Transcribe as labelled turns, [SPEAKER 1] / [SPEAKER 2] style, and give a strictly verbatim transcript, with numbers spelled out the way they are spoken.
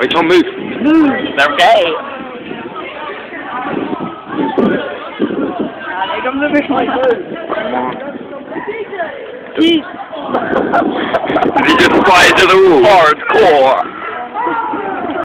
[SPEAKER 1] Wait, Tom, move.
[SPEAKER 2] Move.
[SPEAKER 3] Okay.
[SPEAKER 2] Here comes the big one.
[SPEAKER 1] Come on.
[SPEAKER 2] Jeez.
[SPEAKER 1] Did he just fly into the wall?
[SPEAKER 3] Hardcore.